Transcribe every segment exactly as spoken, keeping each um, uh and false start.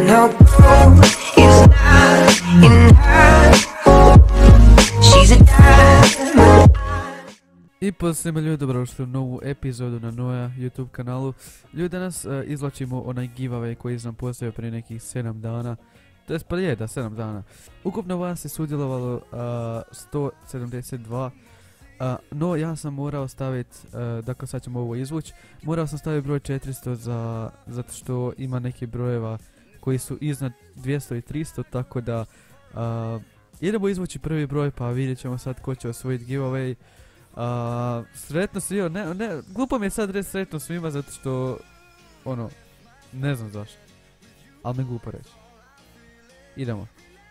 no gold is not in her. She's a diamond. I pozdrav svima ljudi, dobrodošli u novu epizodu na Noja YouTube kanalu. Ljudi, danas uh, izvlačimo onaj giveaway koji sam postavio prije nekih sedam dana. To jest pa je da sedam dana. Ukupno vas je sudjelovalo uh, sto sedamdeset dva. Uh, no ja sam morao staviti, uh, dakle sad ćemo ovo izvući, morao sam staviti broj četiristo za, zato što ima neki brojeva koji su iznad dvjesto i tristo, tako da uh, idemo izvući prvi broj pa vidjet ćemo sad ko će osvojiti giveaway. Uh, sretno svima, ne, ne, glupo mi je sad reći sretno svima zato što, ono, ne znam zašto, ali me glupo reći. Idemo.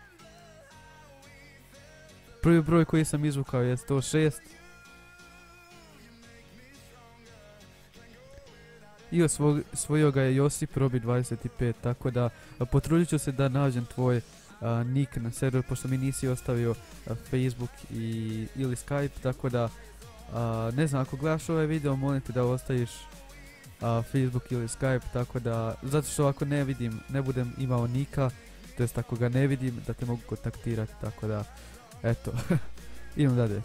Prvi broj koji sam izvukao je sto šest. I osvojio ga je Josip Robi dvadeset pet, tako da a, potrudit ću se da nađem tvoj a, nick na server, pošto mi nisi ostavio a, Facebook i, ili Skype, tako da a, ne znam, ako gledaš ovaj video molim te da ostaviš a, Facebook ili Skype, tako da, zato što ako ne vidim, ne budem imao nika, to jest ako ga ne vidim, da te mogu kontaktirati, tako da, eto, idem dalje.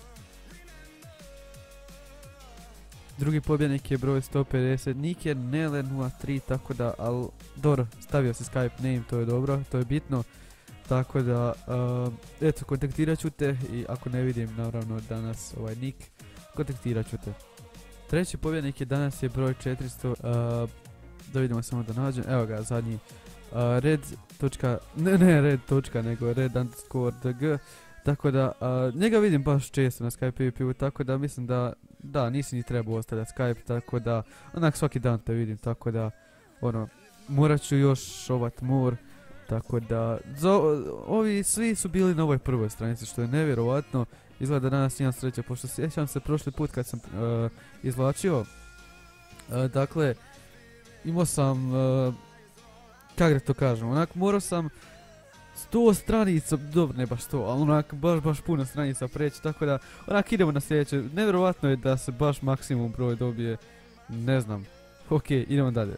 Drugi pobjednik je broj sto pedeset, nick je Nele nula tri, tako da, al, dobro, stavio si Skype name, to je dobro, to je bitno. Tako da, uh, eto, kontaktirat ću te i ako ne vidim, naravno, danas ovaj nick, kontaktirat ću te. Treći pobjednik je danas je broj četiristo, uh, da vidimo samo da nađem, evo ga, zadnji, uh, red. ne, ne red točka, nego red underscore dg. Tako da, uh, njega vidim baš često na Skype PvP-u, tako da mislim da, da, nisi ni trebao ostavljati Skype, tako da, onak svaki dan te vidim, tako da, ono, morat ću još šovat more, tako da, za, ovi svi su bili na ovoj prvoj stranici, što je nevjerovatno, izgleda da danas imam sreće, pošto sjećam se prošli put kad sam uh, izvlačio, uh, dakle, imao sam, uh, kak da to kažem, onak, morao sam sto stranica, dobro ne baš sto, ali onak baš baš puno stranica preći, tako da onak idemo na sljedeće. Nevjerovatno je da se baš maksimum broj dobije, ne znam. Ok, idemo dalje.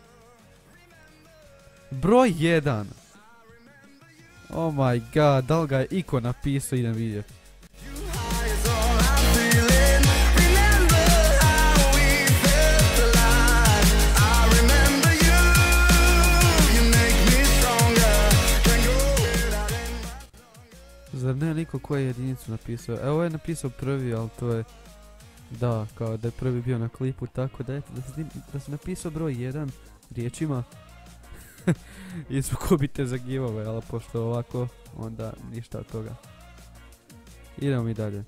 Broj jedan. Oh my god, da li ga je iko napisao, idem vidjeti. Zar ne niko koji je jedinicu napisao? Evo je napisao prvi, ali to je, da, kao da je prvi bio na klipu, tako da eto, da si, da si napisao broj jedan riječima. Izvukobite za giveaway, ali pošto ovako, onda ništa od toga. Idemo mi dalje.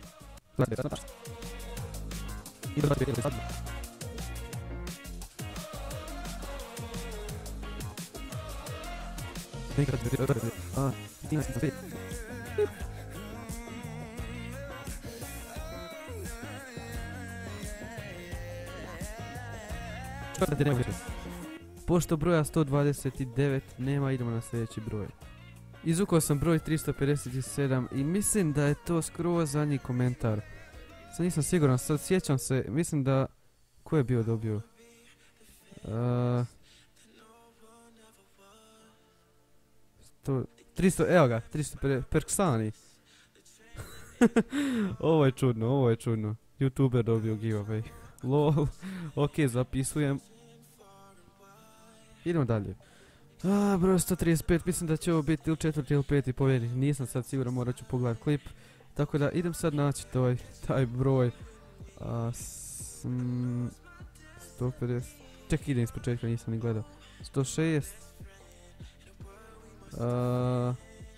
Pošto broja sto dvadeset devet nema, idemo na sljedeći broj. Izvukao sam broj tristo pedeset sedam i mislim da je to skroz zadnji komentar. Sad nisam siguran, sad sjećam se, mislim da... Ko je bio dobio? Uh, sto, tristo, evo ga, tristo pedeset, Perksani. Ovo je čudno, ovo je čudno. YouTuber dobio giveaway. Lol, ok, zapisujem. Idemo dalje. A, broj sto trideset pet, mislim da će ovo biti ili četvrti ili peti pobjednik, nisam sad siguran, morat ću pogledat klip. Tako da idem sad naći taj, taj broj. A, s, mm, sto pedeset, ček, idem iz početka, nisam ni gledao. sto šest. A,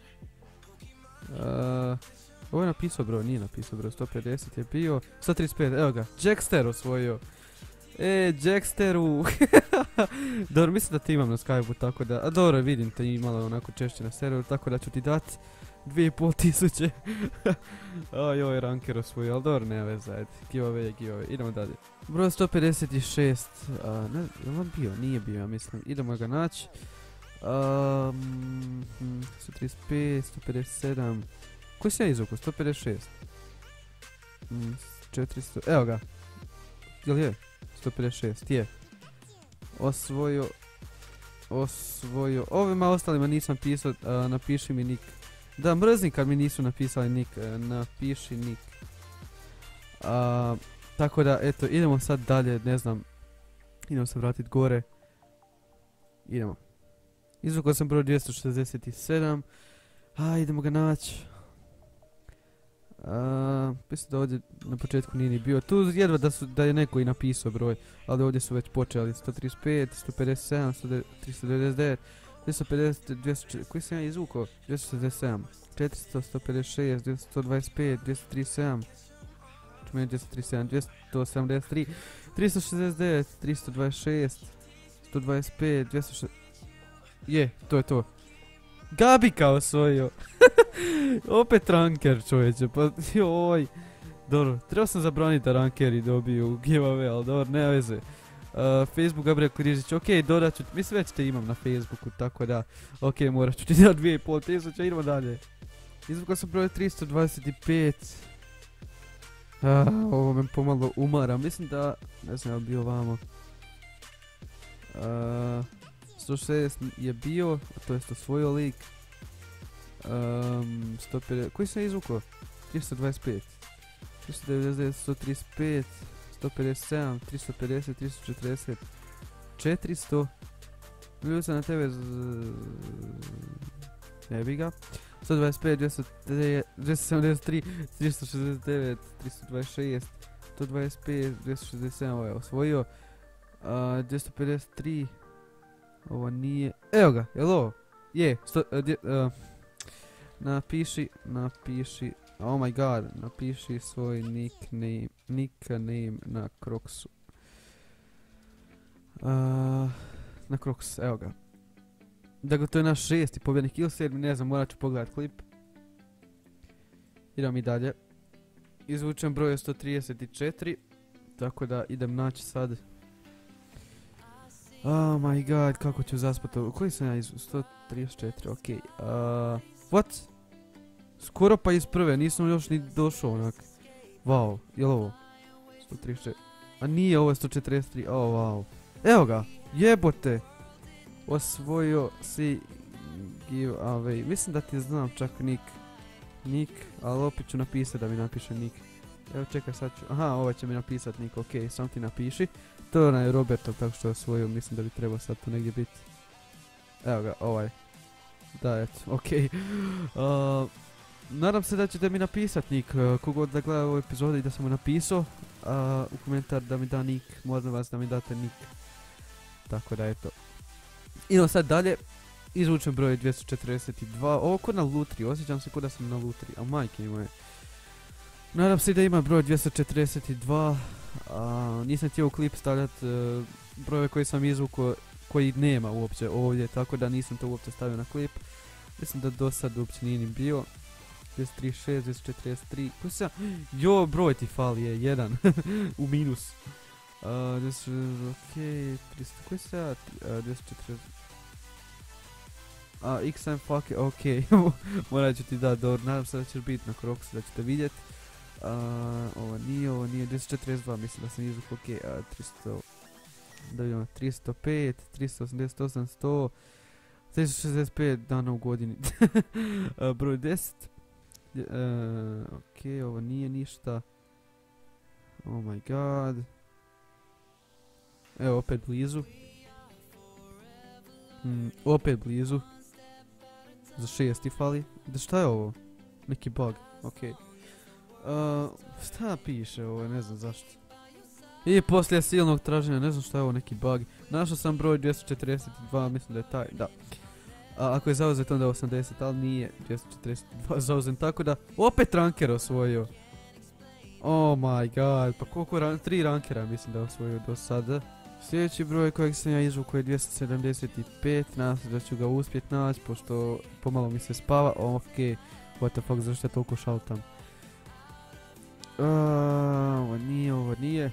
a, ovo je napisao broj, nije napisao broj, sto pedeset je bio, sto trideset pet, evo ga, Jackster osvojio. E, Jacksteru. Dobro, mislim da ti imam na Skype-u, tako da, a dobro, vidim te imala onako češće na serveru, tako da ću ti dati dvije i pol tisuće. Oj, ovaj ranker osvojio, ali dobro, nema veze, ajde, giveaway je giveaway, idemo dalje. Broj sto pedeset šest, a, ne, je on bio, nije bio, ja mislim, idemo ga naći. Um, sto trideset pet, sto pedeset sedam, koji se ja izvukao, sto pedeset šest. Mm, četiristo, evo ga, jel je? sto pedeset šest, je. Osvojio osvojio. Ovima ostalima nisam pisao, uh, napiši mi nick. Da, mrzim kad mi nisu napisali nick, uh, napiši nick. Uh, tako da, eto, idemo sad dalje, ne znam. Idemo se vratit gore. Idemo. Izvukao sam broj dvjesto šezdeset sedam. A, idemo ga naći. Uh, mislim da ovdje na početku nije ni bio. Tu jedva da, su, da je neko i napisao broj. Ali ovdje su već počeli. sto trideset pet, sto pedeset sedam, tristo devedeset devet, dvjesto pedeset, dvjesto... Koji sam ja izvukao? dvjesto šezdeset sedam. četiristo, sto pedeset šest, dvjesto dvadeset pet, dvjesto trideset sedam. Čume dvjesto trideset sedam, dvjesto sedamdeset tri, tristo šezdeset devet, tristo dvadeset šest, sto dvadeset pet, dvjesto šezdeset... Je, to je to. Gabika osvojio. Opet ranker, čovječe, pa joj. Dobro, trebao sam zabraniti da rankeri dobiju giveaway, ali dobro, nema veze. Uh, Facebook Gabriel Križić, ok, dodat ću, mislim već te imam na Facebooku, tako da, ok, morat ću ti dati dvije i pol tisuća, idemo dalje. Izvukao sam broj tristo dvadeset pet. Uh, ovo me pomalo umara, mislim da, ne znam je li bio vamo. Uh, sto šezdeset je bio, to jest osvojio lik. Um, sto pedeset, koji sam izvukao? tristo dvadeset pet, tristo devedeset devet, sto trideset pet, sto pedeset sedam, tristo pedeset, tristo četrdeset, četiristo. Ljubio sam na tebe z... Jebi ga. sto dvadeset pet, dvjesto sedamdeset tri, tristo šezdeset devet, tristo dvadeset šest, sto dvadeset pet, dvjesto šezdeset sedam, ovo je osvojio. Uh, dvjesto pedeset tri, ovo nije, evo ga, jel ovo? Je, sto, uh, dje, uh, napiši, napiši, oh my god, napiši svoj nickname, nickname na Crocsu. Uh, na Crocs, evo ga. Dakle, to je naš šesti pobjednik ili sedmi, ne znam, morat ću pogledat klip. Idemo mi dalje. Izvučem broj sto trideset četiri, tako da idem naći sad. Oh my god, kako ću zaspat ovo, koji sam ja iz... sto trideset četiri, okej. Okay. Uh, what? Skoro pa iz prve, nisam još ni došao onak. Wow, jel ovo? sto trideset četiri. A nije, ovo je sto četrdeset tri, oh wow. Evo ga, jebote. Osvojio si giveaway. Mislim da ti znam čak nick. Nick, ali opet ću napisati da mi napiše nick. Evo čekaj sad ću, aha, ovaj će mi napisat nick, okej, okay, sam ti napiši. To je onaj Robertov, tako što je osvojio, mislim da bi trebao sad tu negdje biti. Evo ga, ovaj. Da, eto, okej. Okay. Uh, nadam se da ćete mi napisat nick, uh, kogod da gleda ovu epizodu i da sam mu napisao. Uh, u komentar da mi da nick, molim vas da mi date nick. Tako da, eto. Idemo sad dalje. Izvučem broj dvjesto četrdeset dva, ovo ko na lutri, osjećam se ko da sam na lutri, a majke moje. Nadam se da ima broj dvjesto četrdeset dva, a, nisam htio u klip stavljati uh, brojeve koje sam izvukao, koji nema uopće ovdje, tako da nisam to uopće stavio na klip. Mislim da do sad uopće nije ni bio. dvjesto trideset šest, dvjesto četrdeset tri, koji sam... Jo, broj ti fali je, jedan, u minus. Uh, dvjesto, okej, tristo, koji sam ja, uh, dvjesto četrdeset... A, X M fuck, okej, morat ću ti dati dobro, nadam se da ćeš biti na Crocsu, da ćete vidjet. Uh, ovo nije, ovo nije, dvjesto četrdeset dva, mislim da sam izvuk, okej, okay, uh, tristo, da vidimo, tristo pet, tristo osamdeset osam, sto, tristo šezdeset pet dana u godini, uh, broj deset, uh, okej, okay, ovo nije ništa, oh my god, evo opet blizu, mm, opet blizu, za šesti fali, da šta je ovo, neki bug, okej. Okay. Uh, šta piše ovo, ne znam zašto. I poslije silnog traženja, ne znam šta je ovo, neki bug. Našao sam broj dvjesto četrdeset dva, mislim da je taj, da. A, ako je zauzet onda osamdeset, ali nije dvjesto četrdeset dva zauzet, tako da opet ranker osvojio. Oh my god, pa koliko ran tri rankera mislim da je osvojio do sada. Sljedeći broj kojeg sam ja izvukao je dvjesto sedamdeset pet, nadam se da ću ga uspjet naći, pošto pomalo mi se spava, okej, what the fuck, zašto ja toliko šaltam. Uh, ovo nije, ovo nije.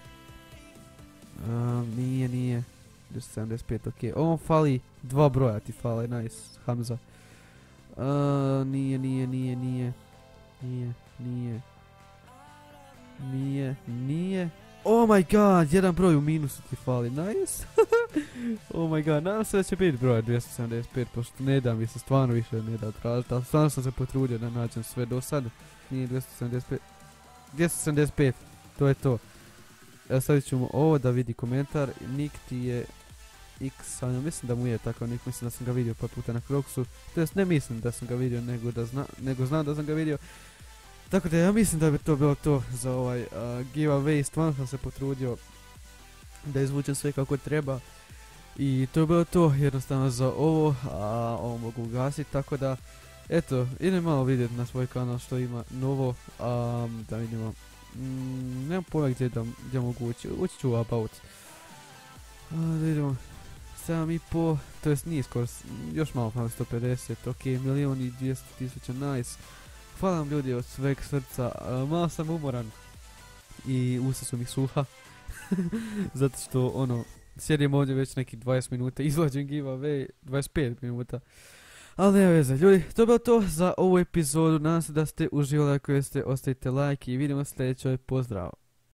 Uh, nije, nije. dvjesto sedamdeset pet, okej. Okay. Ovo fali, dva broja ti fale, nice, Hamza. Uh, nije, nije, nije, nije. Nije, nije. Nije, nije. Oh my god, jedan broj u minusu ti fali, nice. Oh my god, nadam se da će biti broj dvjesto sedamdeset pet, pošto ne da mi se stvarno više ne da tražiti, ali stvarno sam se potrudio da nađem sve do sad. Nije dvjesto sedamdeset pet, dvjesto sedamdeset pet, to je to. Evo stavit ćemo ovo da vidi komentar, nik ti je X, ali mislim da mu je takav nik, mislim da sam ga vidio par puta na Crocsu, to jest ne mislim da sam ga vidio, nego, da zna, nego znam da sam ga vidio. Tako da ja mislim da bi to bilo to za ovaj uh, giveaway, stvarno sam se potrudio da izvučem sve kako treba. I to je bilo to jednostavno za ovo, a ovo mogu ugasiti, tako da eto, idem malo vidjeti na svoj kanal što ima novo, um, da vidimo, mm, nemam pojma gdje, da, gdje mogu ući, ući ću u about. A, da vidimo, sedam i po, to jest nije skoro, još malo pa sto pedeset, ok, milion i dvjesto tisuća, nice. Hvala vam ljudi od sveg srca, uh, malo sam umoran i usta su mi suha, zato što ono, sjedim ovdje već nekih dvadeset minuta, izlađem giveaway dvadeset pet minuta. Ali nema veze, ljudi, to je bilo to za ovu epizodu, nadam se da ste uživali, ako jeste ostavite like i vidimo sljedećoj, pozdrav.